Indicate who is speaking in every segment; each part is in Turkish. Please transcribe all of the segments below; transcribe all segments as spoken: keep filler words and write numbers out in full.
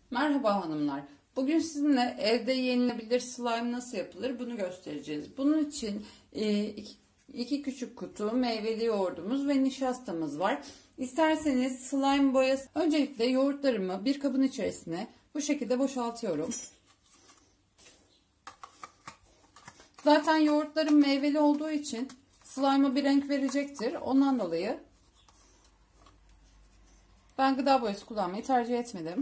Speaker 1: Merhaba hanımlar. Bugün sizinle evde yenilebilir slime nasıl yapılır bunu göstereceğiz. Bunun için e, iki, iki küçük kutu meyveli yoğurdumuz ve nişastamız var. İsterseniz slime boyası... Öncelikle yoğurtlarımı bir kabın içerisine bu şekilde boşaltıyorum. Zaten yoğurtlarım meyveli olduğu için slime'a bir renk verecektir. Ondan dolayı ben gıda boyası kullanmayı tercih etmedim.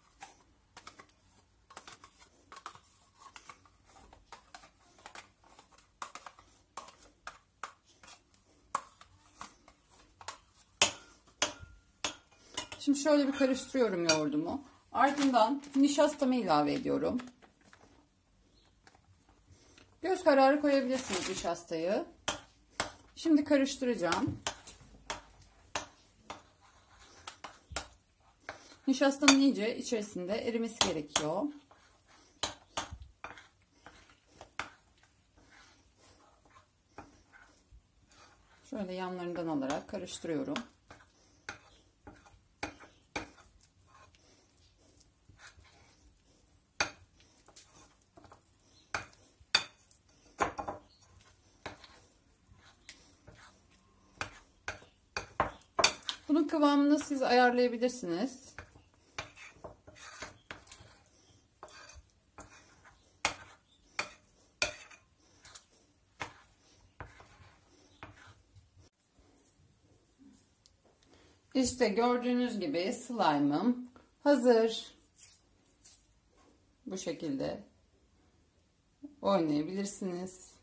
Speaker 1: Şimdi şöyle bir karıştırıyorum yoğurdumu. Ardından nişastamı ilave ediyorum. Göz kararı koyabilirsiniz nişastayı. Şimdi karıştıracağım. Nişastanın iyice içerisinde erimesi gerekiyor. Şöyle yanlarından alarak karıştırıyorum. Bunun kıvamını siz ayarlayabilirsiniz. İşte gördüğünüz gibi slime'ım hazır. Bu şekilde oynayabilirsiniz.